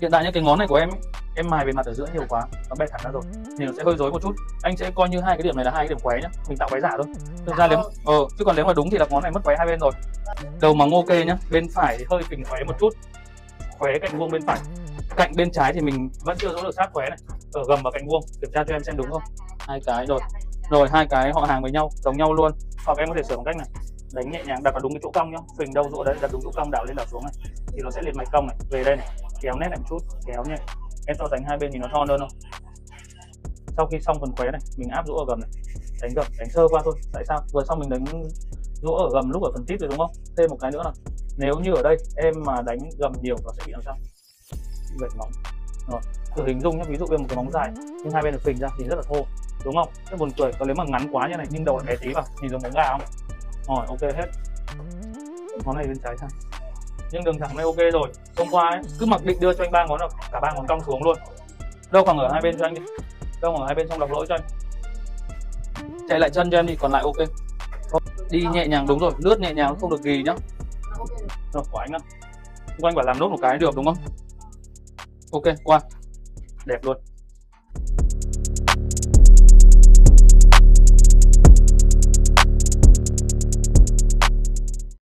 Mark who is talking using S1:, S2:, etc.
S1: Hiện tại những cái ngón này của em mài bề mặt ở giữa nhiều quá, nó bẹt hẳn ra rồi thì nó sẽ hơi rối một chút. Anh sẽ coi như hai cái điểm này là hai cái điểm khóe nhá, mình tạo váy giả thôi. Thực ra nếu chứ còn nếu mà đúng thì là ngón này mất khóe hai bên rồi. Đầu móng ok nhá, bên phải thì hơi phình khóe một chút, khóe cạnh vuông bên phải. Cạnh bên trái thì mình vẫn chưa giữ được sát khóe này, ở gầm và cạnh vuông. Kiểm tra cho em xem đúng không? Hai cái rồi hai cái họ hàng với nhau, giống nhau luôn. Hoặc em có thể sửa bằng cách này, đánh nhẹ nhàng đặt vào đúng cái chỗ cong nhá, phình đâu rỗ đấy, đặt đúng chỗ cong, đảo lên đảo xuống này thì nó sẽ liệt mạch cong này. Về đây này, kéo nét lại một chút, kéo nhẹ. Em so sánh hai bên thì nó thon hơn không? Sau khi xong phần khóe này, mình áp rỗ ở gầm này, đánh gầm, đánh sơ qua thôi. Tại sao? Vừa xong mình đánh rỗ ở gầm lúc ở phần tít rồi đúng không? Thêm một cái nữa là nếu như ở đây em mà đánh gầm nhiều nó sẽ bị làm sao? Bị vệt móng. Rồi, thử hình dung nhé, ví dụ bên một cái móng dài nhưng hai bên được phình ra thì rất là thô, đúng không? Rất buồn cười. Còn nếu mà ngắn quá như này nhưng đầu lại bé tí vào, nhìn giống móng gà không? Rồi, ok hết. Ngón này bên trái sang. Nhưng đường thẳng này ok rồi. Hôm qua ấy, cứ mặc định đưa cho anh ba ngón nào, cả ba ngón cong xuống luôn. Đâu khoảng ở hai bên cho anh đi. Đâu khoảng ở hai bên xong đọc lỗi cho anh. Chạy lại chân cho em đi, còn lại ok. Đi nhẹ nhàng, đúng rồi, lướt nhẹ nhàng, không được ghi nhá. Rồi, của anh á. Anh bảo làm nốt một cái được đúng không? Ok, qua. Đẹp luôn.